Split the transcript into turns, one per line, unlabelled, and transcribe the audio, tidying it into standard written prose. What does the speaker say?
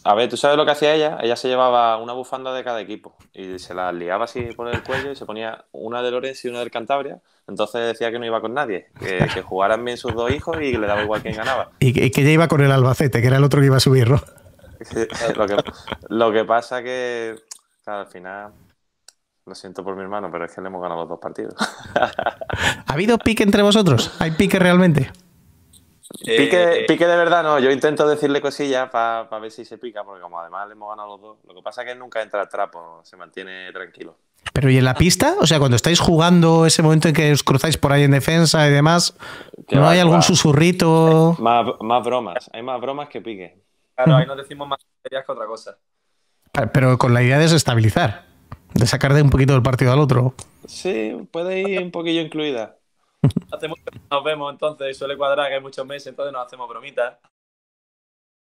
A ver, ¿tú sabes lo que hacía ella? Ella se llevaba una bufanda de cada equipo y se la liaba así por el cuello y se ponía una de Lorenzo y una del Cantabria. Entonces decía que no iba con nadie, que jugaran bien sus dos hijos y que le daba igual quién ganaba.
Y que ya iba con el Albacete, que era el otro que iba a subir, ¿no?
Lo que, lo que pasa que, claro, al final, lo siento por mi hermano, pero es que le hemos ganado los dos partidos.
¿Ha habido pique entre vosotros? ¿Hay pique realmente?
Pique de verdad, no. Yo intento decirle cosillas para ver si se pica, porque como además le hemos ganado los dos, lo que pasa es que nunca entra al trapo, se mantiene tranquilo.
Pero ¿y en la pista? O sea, cuando estáis jugando, ese momento en que os cruzáis por ahí en defensa y demás,
Que
¿no
va,
hay
que
algún
va.
susurrito?
Más bromas, hay más bromas que pique.
Claro, ahí nos decimos más tonterías que otra cosa.
Pero con la idea de desestabilizar, de sacar de un poquito del partido al otro.
Sí, puede ir un poquillo incluida.
Hace mucho que no nos vemos, entonces suele cuadrar que hay muchos meses, entonces nos hacemos bromitas.